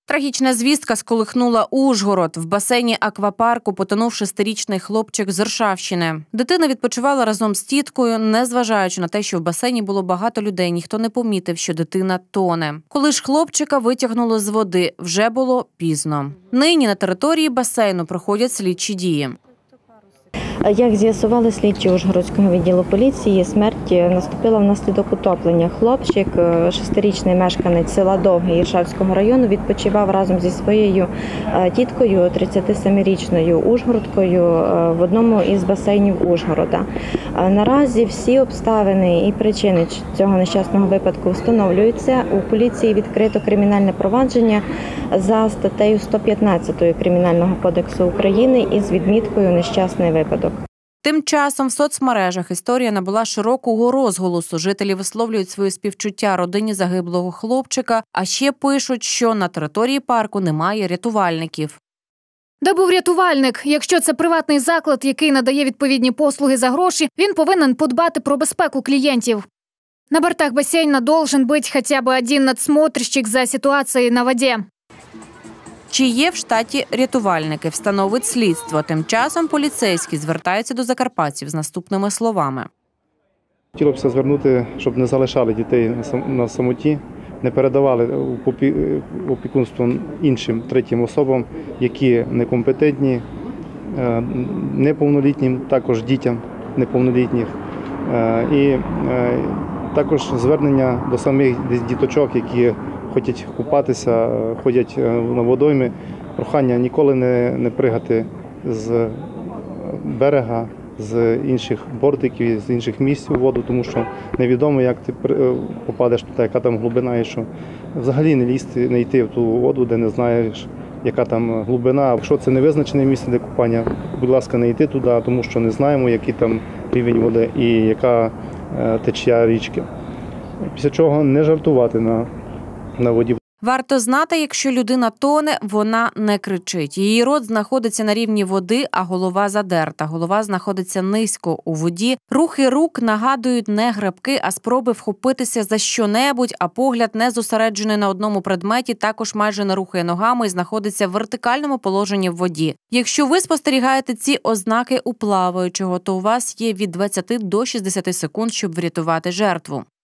Трагічна звістка сколихнула Ужгород. В басейні аквапарку потонув 6-річний хлопчик з Іршавщини. Дитина відпочивала разом з тіткою, незважаючи на те, що в басейні було багато людей, ніхто не помітив, що дитина тоне. Коли ж хлопчика витягнули з води, вже було пізно. Нині на території басейну проходять слідчі дії. Як з'ясували слідчі Ужгородського відділу поліції, смерть наступила внаслідок утоплення. Хлопчик, 6-річний мешканець села Довгий Іршавського району, відпочивав разом зі своєю тіткою, 37-річною ужгородкою, в одному із басейнів Ужгорода. Наразі всі обставини і причини цього нещасного випадку встановлюються. У поліції відкрито кримінальне провадження за статтею 115 Кримінального кодексу України із відміткою «Нещасний випадок». Тим часом в соцмережах історія набула широкого розголосу. Жителі висловлюють своє співчуття родині загиблого хлопчика, а ще пишуть, що на території парку немає рятувальників. Де був рятувальник? Якщо це приватний заклад, який надає відповідні послуги за гроші, він повинен подбати про безпеку клиентов. На бортах бассейна должен быть хотя бы один надсмотрщик за ситуацией на воде. Чи є в штаті рятувальники, встановить слідство. Тим часом поліцейські звертаються до закарпатців з наступними словами. Хотілося б звернути, щоб не залишали дітей на самоті, не передавали опікунство іншим третім особам, які некомпетентні, неповнолітнім, також дітям неповнолітніх. І також звернення до самих діточок, які хочуть купатися, ходять на водойми. Прохання ніколи не пригати з берега, з інших бортиків, з інших місць у воду, тому що невідомо, як ти попадеш туди, яка там глибина, і що взагалі не йти в ту воду, де не знаєш, яка там глибина. Якщо це не визначене місце для купання, будь ласка, не йти туди, тому що не знаємо, який там рівень води і яка течія річки. Після чого не жартувати на воді. Варто знати, якщо людина тоне, вона не кричить. Її рот знаходиться на рівні води, а голова задерта. Голова знаходиться низько у воді. Рухи рук нагадують не грабки, а спроби вхопитися за що-небудь, а погляд не зосереджений на одному предметі, також майже не рухає ногами і знаходиться в вертикальному положенні в воді. Якщо ви спостерігаєте ці ознаки у плаваючого, то у вас є від 20 до 60 секунд, щоб врятувати жертву.